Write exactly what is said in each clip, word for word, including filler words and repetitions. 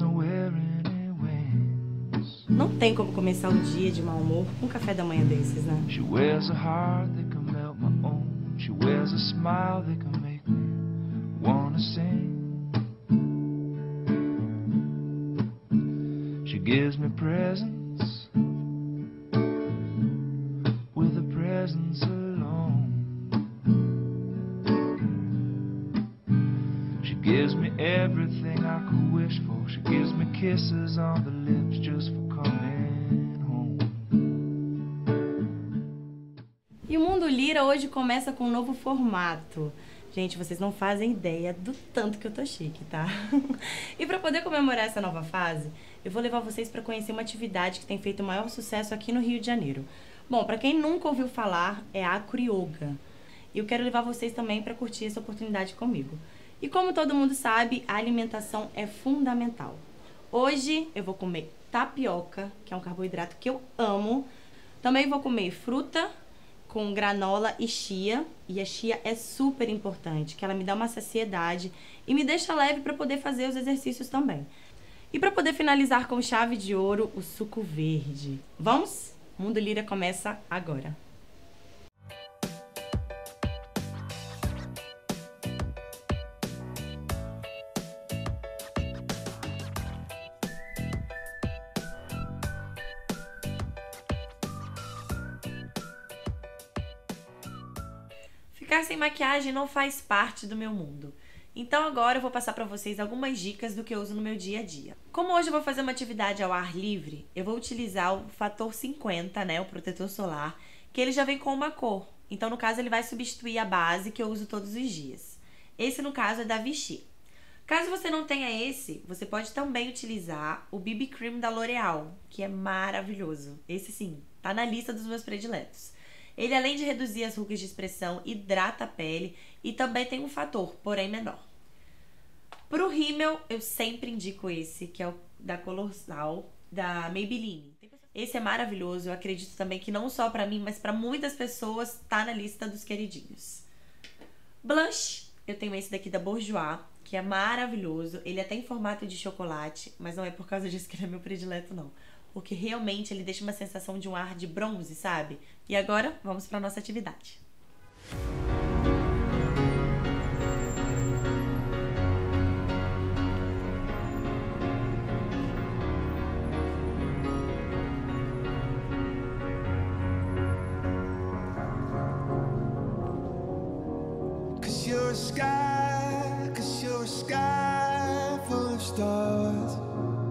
Não tem como começar o dia de mau humor com um café da manhã desses, né? She wears a heart that can melt my own. She wears a smile that can make me wanna sing. She gives me presents with a presence alone. She gives me everything I could wish for. She gives me kisses on the lips just for coming home. E o Mundo Lira hoje começa com um novo formato. Gente, vocês não fazem ideia do tanto que eu tô chique, tá? E pra poder comemorar essa nova fase, eu vou levar vocês pra conhecer uma atividade que tem feito o maior sucesso aqui no Rio de Janeiro. Bom, pra quem nunca ouviu falar, é a acroyoga. E eu quero levar vocês também pra curtir essa oportunidade comigo. E como todo mundo sabe, a alimentação é fundamental. Hoje eu vou comer tapioca, que é um carboidrato que eu amo. Também vou comer fruta com granola e chia. E a chia é super importante, que ela me dá uma saciedade e me deixa leve para poder fazer os exercícios também. E para poder finalizar com chave de ouro, o suco verde. Vamos? Mundo Lira começa agora. Ficar sem maquiagem não faz parte do meu mundo. Então agora eu vou passar para vocês algumas dicas do que eu uso no meu dia a dia. Como hoje eu vou fazer uma atividade ao ar livre, eu vou utilizar o fator cinquenta, né, o protetor solar, que ele já vem com uma cor. Então no caso ele vai substituir a base que eu uso todos os dias. Esse no caso é da Vichy. Caso você não tenha esse, você pode também utilizar o B B Cream da L'Oréal, que é maravilhoso. Esse sim, tá na lista dos meus prediletos. Ele, além de reduzir as rugas de expressão, hidrata a pele e também tem um fator, porém menor. Pro rímel, eu sempre indico esse, que é o da Colossal, da Maybelline. Esse é maravilhoso, eu acredito também que não só pra mim, mas pra muitas pessoas tá na lista dos queridinhos. Blush, eu tenho esse daqui da Bourjois, que é maravilhoso. Ele é até em formato de chocolate, mas não é por causa disso que ele é meu predileto, não. Porque realmente ele deixa uma sensação de um ar de bronze, sabe? E agora, vamos para nossa atividade. Cause you're a sky, cause you're a sky full of stars.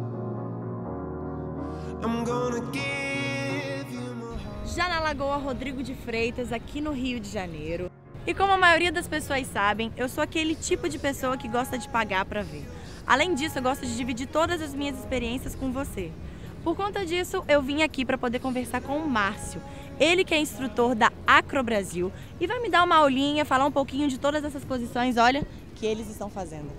Já na Lagoa Rodrigo de Freitas, aqui no Rio de Janeiro. E como a maioria das pessoas sabem, eu sou aquele tipo de pessoa que gosta de pagar pra ver. Além disso, eu gosto de dividir todas as minhas experiências com você. Por conta disso, eu vim aqui para poder conversar com o Márcio. Ele que é instrutor da Acro Brasil e vai me dar uma aulinha, falar um pouquinho de todas essas posições, olha, que eles estão fazendo.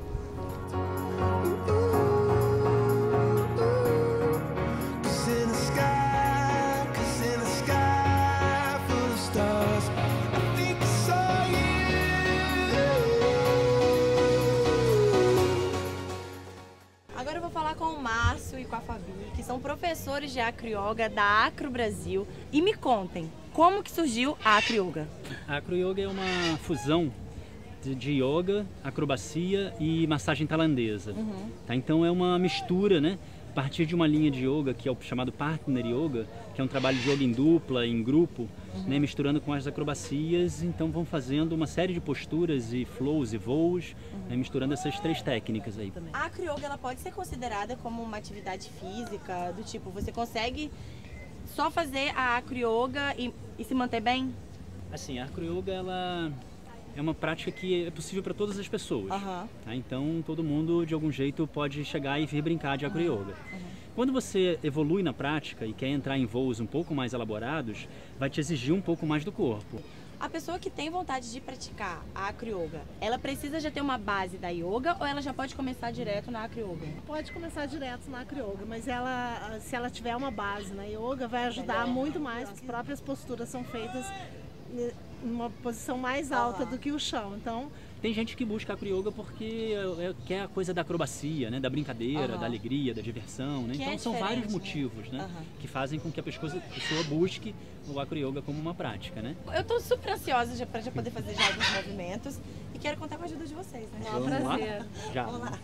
Agora eu vou falar com o Márcio e com a Fabi, que são professores de acroyoga da Acro Brasil. E me contem, como que surgiu a acroyoga? A acroyoga é uma fusão de, de yoga, acrobacia e massagem tailandesa. Uhum. Tá? Então é uma mistura, né? A partir de uma linha de yoga que é o chamado Partner Yoga, que é um trabalho de yoga em dupla, em grupo, uhum. né, misturando com as acrobacias. Então vão fazendo uma série de posturas e flows e voos, uhum. né, misturando essas três técnicas aí. A acroyoga ela pode ser considerada como uma atividade física, do tipo, você consegue só fazer a acroyoga e, e se manter bem? Assim, a acroyoga ela é uma prática que é possível para todas as pessoas. Uhum. Tá? Então todo mundo de algum jeito pode chegar e vir brincar de acroyoga. Uhum. Quando você evolui na prática e quer entrar em voos um pouco mais elaborados, vai te exigir um pouco mais do corpo. A pessoa que tem vontade de praticar a acroyoga, ela precisa já ter uma base da yoga ou ela já pode começar direto na acroyoga? Pode começar direto na acroyoga, mas ela, se ela tiver uma base na yoga, vai ajudar muito mais. As próprias posturas são feitas numa posição mais alta do que o chão. Então, tem gente que busca a acroyoga porque é, quer a coisa da acrobacia, né? Da brincadeira, Uhum. da alegria, da diversão, né? Que Então é são vários diferente, motivos, né? né? Uhum. Que fazem com que a pessoa, a pessoa busque o acroyoga como uma prática, né? Eu tô super ansiosa já pra já poder fazer já alguns movimentos e quero contar com a ajuda de vocês, né? é um Vamos lá? prazer. Já. Vamos lá.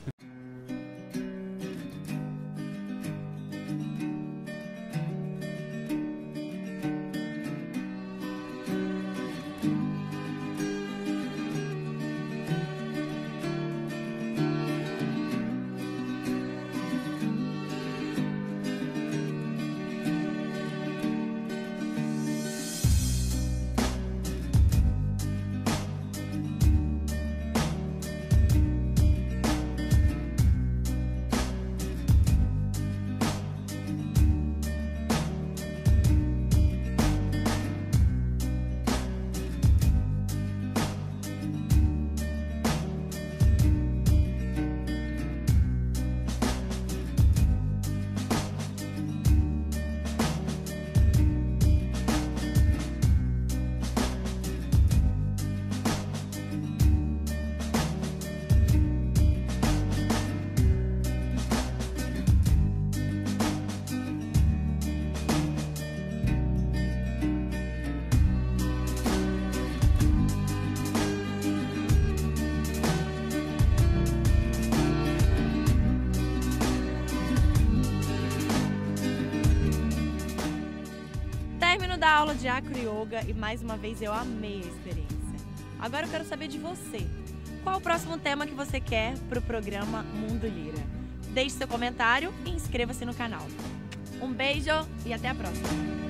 Término da aula de acroyoga e mais uma vez eu amei a experiência. Agora eu quero saber de você. Qual o próximo tema que você quer para o programa Mundo Lira? Deixe seu comentário e inscreva-se no canal. Um beijo e até a próxima.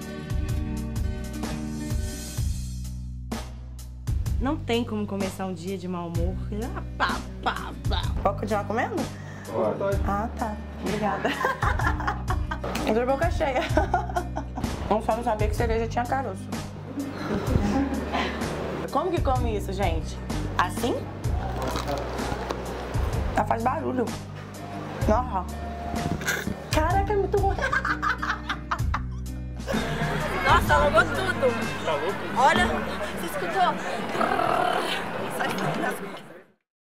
Não tem como começar um dia de mau humor. Ah, pá, pá, pá. Pode continuar comendo? Pode. Ah, tá. Obrigada. Entrou de boca cheia. Eu só não sabia que cereja tinha caroço. Como que come isso, gente? Assim? Ela faz barulho. Nossa. Caraca, é muito bom. Nossa, alugou tudo. Olha, você escutou? Sai